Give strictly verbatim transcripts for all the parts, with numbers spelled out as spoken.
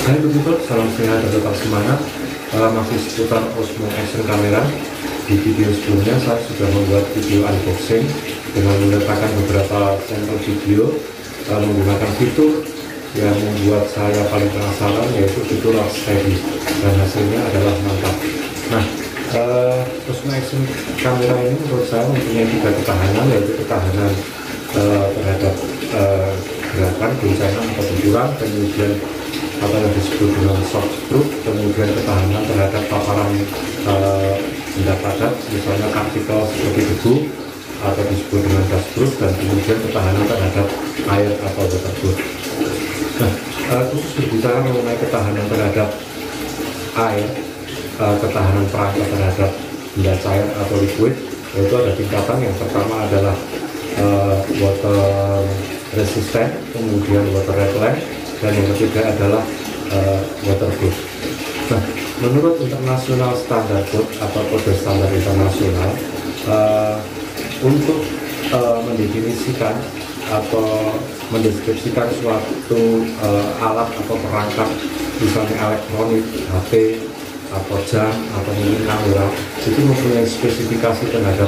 Hai YouTuber, salam sehat dan tetap semangat. uh, Masih seputar Osmo Action Camera. Di video sebelumnya saya sudah membuat video unboxing dengan meletakkan beberapa sampel video uh, menggunakan fitur yang membuat saya paling penasaran, yaitu fitur lock steady, dan hasilnya adalah mantap. Nah, uh, Osmo Action Camera ini menurut saya mempunyai tiga ketahanan, yaitu ketahanan uh, terhadap uh, gerakan, goncangan atau benturan, kemudian apa yang disebut dengan shockproof, kemudian ketahanan terhadap paparan uh, benda padat, misalnya partikel seperti debu atau disebut dengan dustproof, dan kemudian ketahanan terhadap air atau waterproof. Nah, uh, khusus berbicara mengenai ketahanan terhadap air, uh, ketahanan perangkat terhadap benda cair atau liquid, yaitu ada tingkatan. Yang pertama adalah uh, water resistant, kemudian water repellent, dan yang ketiga adalah uh, waterproof. Nah, menurut internasional standar code atau kode standar internasional, uh, untuk uh, mendefinisikan atau mendeskripsikan suatu uh, alat atau perangkat, misalnya elektronik, H P, atau jam, atau mungkin kamera, itu mempunyai spesifikasi terhadap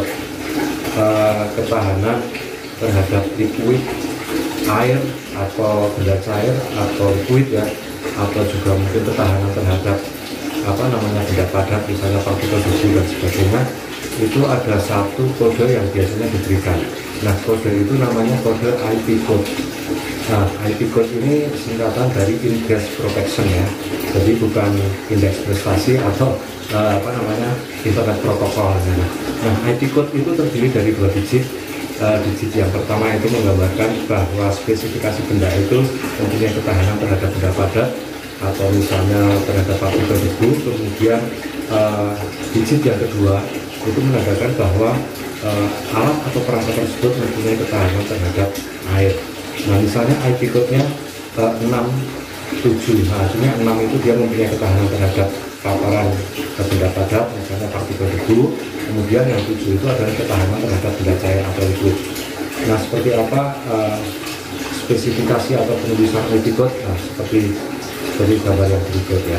uh, ketahanan terhadap liquid, air atau benda cair atau liquid ya, atau juga mungkin ketahanan terhadap apa namanya benda padat, misalnya partikel debu dan sebagainya. Itu ada satu kode yang biasanya diberikan. Nah, kode itu namanya kode I P code. Nah, I P code ini singkatan dari Ingress Protection ya, jadi bukan indeks prestasi atau uh, apa namanya internet protokol. Nah, I P code itu terdiri dari dua digit. Uh, digit yang pertama itu menggambarkan bahwa spesifikasi benda itu mempunyai ketahanan terhadap benda padat atau misalnya terhadap partikel debu. Kemudian uh, digit yang kedua itu menandakan bahwa uh, alat atau perangkat tersebut mempunyai ketahanan terhadap air. Nah, misalnya I P code-nya uh, enam tujuh, nah artinya enam itu dia mempunyai ketahanan terhadap paparan benda padat, misalnya partikel debu. Kemudian yang tujuh itu adalah ketahanan terhadap benda cair atau liquid. Nah, seperti apa uh, spesifikasi atau penulisan I P code? Nah, seperti seperti gambar yang berikut ya.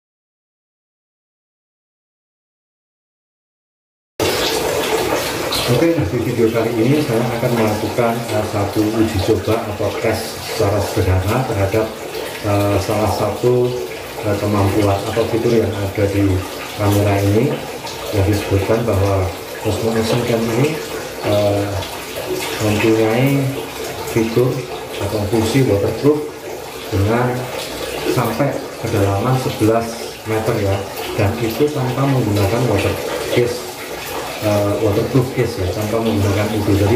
Oke, nah di video kali ini saya akan melakukan uh, satu uji coba atau tes secara sederhana terhadap uh, salah satu uh, kemampuan atau fitur yang ada di kamera ini, yang disebutkan bahwa Osmo Action Cam ini uh, mempunyai fitur atau fungsi waterproof dengan sampai kedalaman sebelas meter ya, dan itu tanpa menggunakan water case, uh, waterproof case ya, tanpa menggunakan itu. Jadi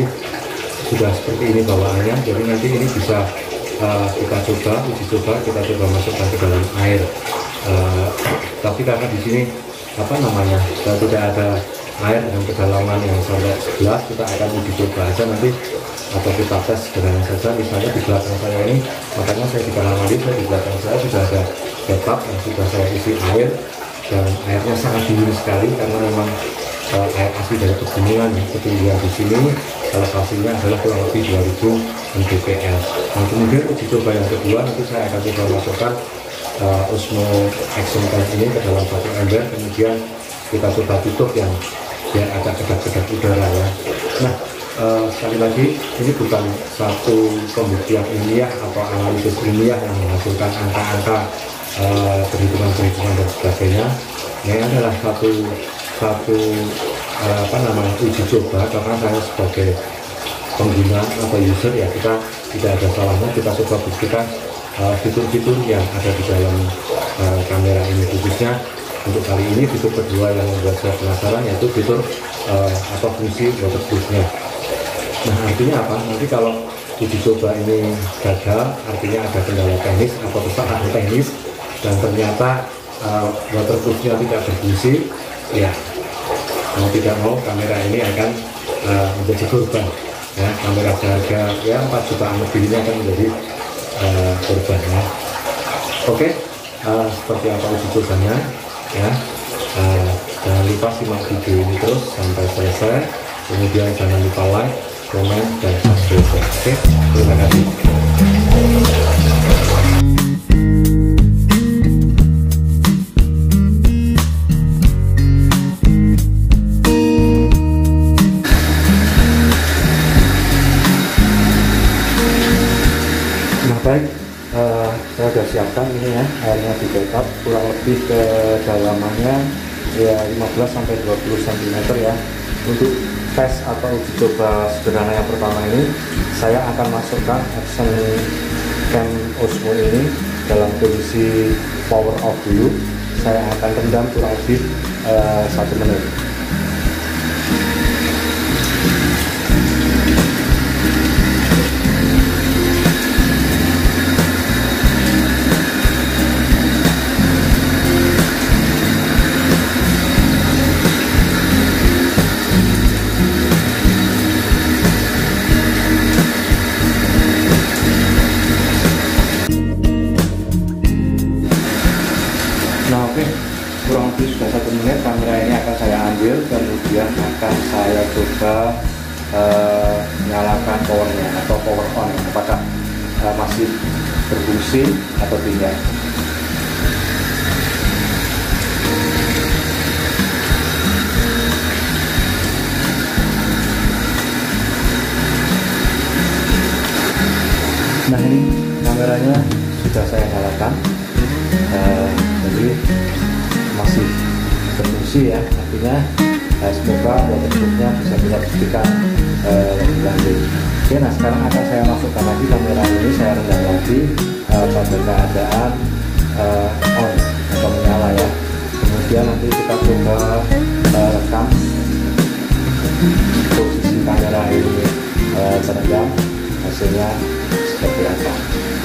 sudah seperti ini bawaannya. Jadi nanti ini bisa uh, kita coba uji coba, kita coba masukkan ke dalam air. Uh, tapi karena di sini apa namanya kita tidak ada air dengan kedalaman yang sampai sebelas, kita akan uji coba aja nanti, atau kita tes sederhana saja. Misalnya di belakang saya ini, makanya saya di kamar mandi, saya di belakang saya sudah ada bathtub yang sudah saya isi air, dan airnya sangat dingin sekali karena memang uh, air asli dari pegunungan ya. Ketinggian di sini elevasinya adalah kurang lebih dua ribu mdpl. Nah, kemudian uji coba yang kedua nanti saya akan coba masukkan Uh, Osmo Action Cam ini ke dalam satu ember, kemudian kita coba tutup yang biar ada kedap-kedap udara ya. Nah, uh, sekali lagi ini bukan satu pembuktian ilmiah atau analisis ilmiah yang menghasilkan angka-angka uh, perhitungan-perhitungan dan sebagainya. Ini adalah satu satu uh, apa namanya uji coba, karena saya sebagai pengguna atau user ya, kita tidak ada salahnya kita coba buktikan fitur-fitur uh, yang ada di dalam uh, kamera ini. Khususnya untuk kali ini fitur kedua yang membuat saya penasaran, yaitu fitur uh, atau fungsi waterproofnya. Nah, artinya apa? Nanti kalau uji coba ini gagal, artinya ada kendala teknis atau kesalahan teknis, dan ternyata uh, waterproofnya tidak berfungsi, ya mau tidak mau kamera ini akan uh, menjadi korban ya. Kamera seharga ya empat jutaan lebih ini akan menjadi Uh, korbannya. Oke, uh, seperti apa uji cobanya ya. Uh, jangan lupa simak video ini terus sampai selesai. Kemudian jangan lupa like, komen, dan subscribe. Oke, terima kasih. saya sudah siapkan ini ya, airnya di backup kurang lebih kedalamannya ya lima belas sampai dua puluh sentimeter ya. Untuk tes atau uji coba sederhana yang pertama ini, saya akan masukkan Action Cam Osmo ini dalam kondisi power off dulu. Saya akan rendam kurang lebih uh, satu menit. Nah oke, okay. Kurang lebih sudah satu menit kamera ini akan saya ambil, kemudian akan saya coba uh, nyalakan powernya atau power on, apakah uh, masih berfungsi atau tidak. Nah ini kameranya sudah saya nyalakan. Uh, jadi masih berfungsi ya, artinya uh, semoga waterproofnya bisa kita buktikan uh, lebih lanjut. Oke, nah sekarang akan saya masukkan lagi kamera ini, saya rendam lagi uh, pada keadaan uh, on atau menyala ya. Kemudian nanti kita coba uh, rekam posisi kamera ini uh, terendam, hasilnya seperti apa.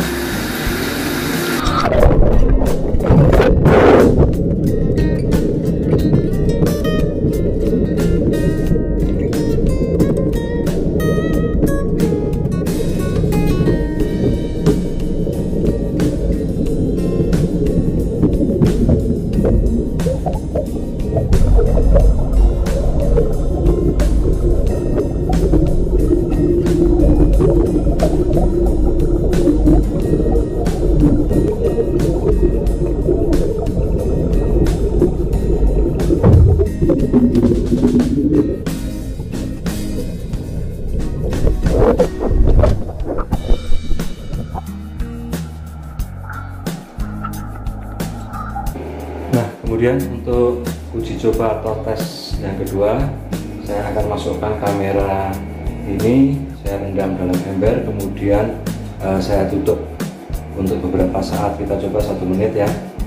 Nah, kemudian untuk uji coba atau tes yang kedua, saya akan masukkan kamera ini, saya rendam dalam ember, kemudian uh, saya tutup untuk beberapa saat, kita coba satu menit ya.